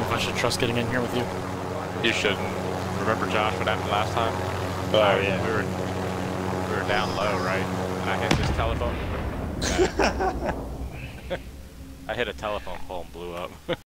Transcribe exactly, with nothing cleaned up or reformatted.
if I should trust getting in here with you. You shouldn't. Remember, Josh, what happened last time? Oh, I, yeah. We were, we were down low, right? And I hit this telephone. I hit a telephone pole and blew up.